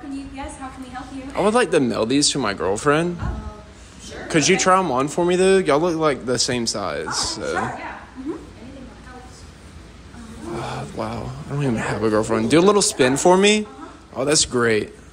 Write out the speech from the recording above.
Yes, how can we help you? I would like to mail these to my girlfriend. Sure. Could you try them on for me, though? Y'all look like the same size. So. Sure, yeah. Anything that helps. Wow, I don't even have a girlfriend. Do a little spin for me. Oh, that's great.